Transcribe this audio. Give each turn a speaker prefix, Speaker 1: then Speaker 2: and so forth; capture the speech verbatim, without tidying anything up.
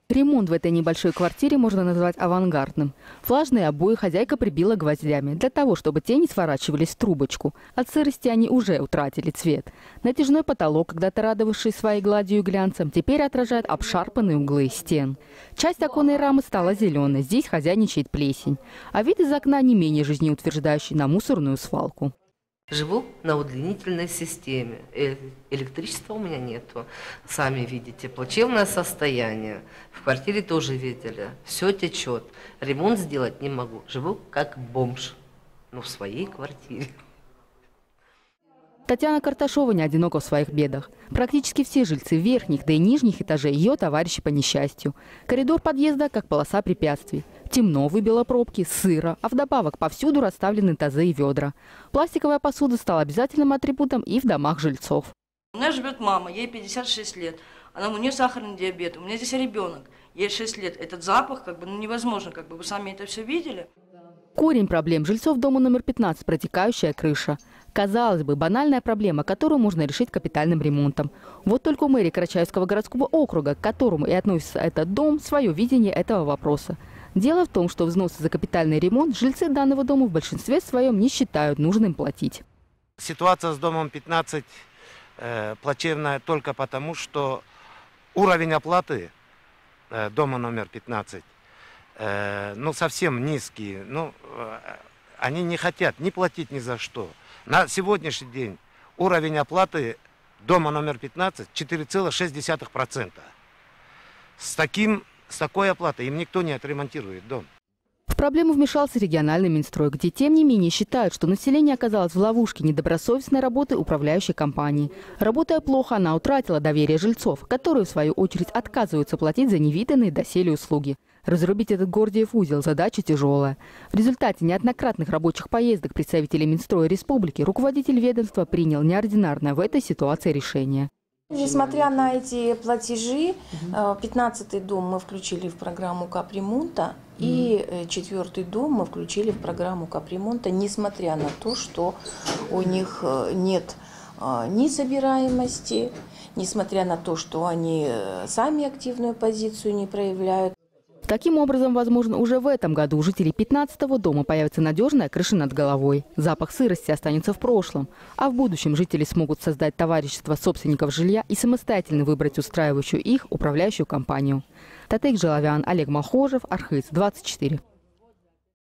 Speaker 1: Ремонт в этой небольшой квартире можно назвать авангардным. Влажные обои хозяйка прибила гвоздями для того, чтобы те не сворачивались в трубочку. От сырости они уже утратили цвет. Натяжной потолок, когда-то радовавший своей гладью и глянцем, теперь отражает обшарпанные углы стен. Часть оконной рамы стала зеленой, здесь хозяйничает плесень. А вид из окна не менее жизнеутверждающий на мусорную свалку.
Speaker 2: Живу на удлинительной системе. Электричества у меня нету. Сами видите, плачевное состояние. В квартире тоже видели. Все течет. Ремонт сделать не могу. Живу как бомж. Но в своей квартире.
Speaker 1: Татьяна Карташова не одинока в своих бедах. Практически все жильцы верхних, да и нижних этажей ее товарищи по несчастью. Коридор подъезда как полоса препятствий. Темно, выбило пробки, сыро, а вдобавок повсюду расставлены тазы и ведра. Пластиковая посуда стала обязательным атрибутом и в домах жильцов.
Speaker 3: У меня живет мама, ей пятьдесят шесть лет. Она, у нее сахарный диабет, у меня здесь ребенок, ей шесть лет. Этот запах как бы ну, невозможно, как бы вы сами это все видели.
Speaker 1: Корень проблем жильцов дома номер пятнадцать – протекающая крыша. Казалось бы, банальная проблема, которую можно решить капитальным ремонтом. Вот только у мэрии Карачаевского городского округа, к которому и относится этот дом, свое видение этого вопроса. Дело в том, что взносы за капитальный ремонт жильцы данного дома в большинстве своем не считают нужным платить.
Speaker 4: Ситуация с домом пятнадцать э, плачевная только потому, что уровень оплаты э, дома номер пятнадцать э, ну, совсем низкий. Ну, э, они не хотят ни платить ни за что. На сегодняшний день уровень оплаты дома номер пятнадцать четыре целых шесть десятых процента. С таким С такой оплатой им никто не отремонтирует дом.
Speaker 1: В проблему вмешался региональный Минстрой, где тем не менее считают, что население оказалось в ловушке недобросовестной работы управляющей компании. Работая плохо, она утратила доверие жильцов, которые в свою очередь отказываются платить за невиданные доселе услуги. Разрубить этот Гордиев узел – задача тяжелая. В результате неоднократных рабочих поездок представителей Минстроя республики руководитель ведомства принял неординарное в этой ситуации решение.
Speaker 5: Несмотря на эти платежи, пятнадцатый дом мы включили в программу капремонта и четвертый дом мы включили в программу капремонта, несмотря на то, что у них нет ни собираемости, несмотря на то, что они сами активную позицию не проявляют.
Speaker 1: Таким образом, возможно, уже в этом году у жителей пятнадцатого дома появится надежная крыша над головой. Запах сырости останется в прошлом. А в будущем жители смогут создать товарищество собственников жилья и самостоятельно выбрать устраивающую их управляющую компанию. Татык Жалавян, Олег Малхожев, Архыз, двадцать четыре.